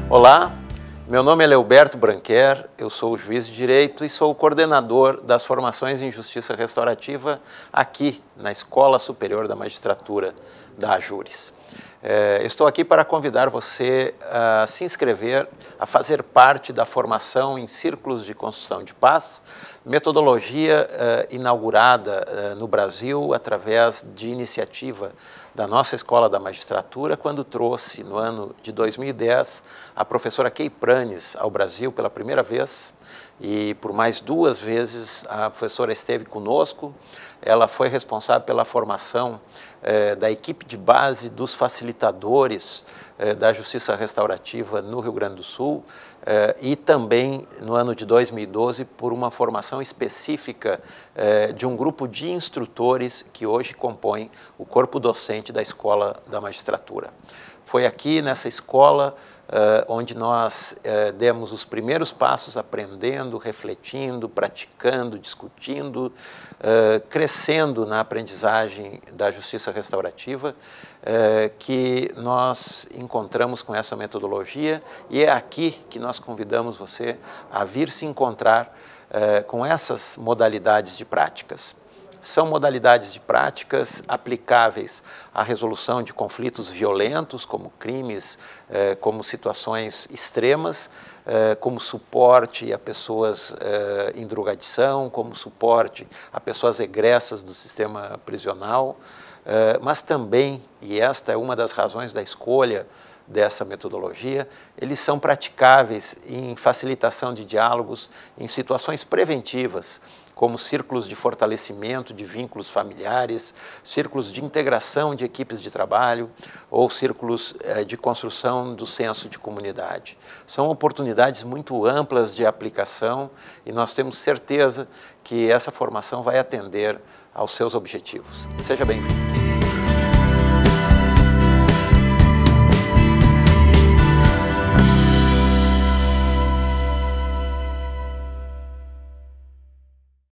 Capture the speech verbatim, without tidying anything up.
Olá, meu nome é Leoberto Branquer, eu sou juiz de direito e sou o coordenador das formações em justiça restaurativa aqui na Escola Superior da Magistratura da AJURES. É, estou aqui para convidar você a se inscrever, a fazer parte da formação em Círculos de Construção de Paz, metodologia uh, inaugurada uh, no Brasil através de iniciativa da nossa Escola da Magistratura, quando trouxe, no ano de dois mil e dez, a professora Kay Pranes ao Brasil pela primeira vez, e por mais duas vezes a professora esteve conosco. Ela foi responsável pela formação eh, da equipe de base dos facilitadores eh, da Justiça Restaurativa no Rio Grande do Sul eh, e também, no ano de dois mil e doze, por uma formação específica eh, de um grupo de instrutores que hoje compõem o corpo docente da Escola da Magistratura. Foi aqui nessa escola uh, onde nós uh, demos os primeiros passos aprendendo, refletindo, praticando, discutindo, uh, crescendo na aprendizagem da justiça restaurativa, uh, que nós encontramos com essa metodologia, e é aqui que nós convidamos você a vir se encontrar uh, com essas modalidades de práticas. São modalidades de práticas aplicáveis à resolução de conflitos violentos, como crimes, eh, como situações extremas, eh, como suporte a pessoas eh, em drogadição, como suporte a pessoas egressas do sistema prisional, eh, mas também, e esta é uma das razões da escolha dessa metodologia, eles são praticáveis em facilitação de diálogos em situações preventivas, como círculos de fortalecimento de vínculos familiares, círculos de integração de equipes de trabalho ou círculos eh, de construção do senso de comunidade. São oportunidades muito amplas de aplicação e nós temos certeza que essa formação vai atender aos seus objetivos. Seja bem-vindo.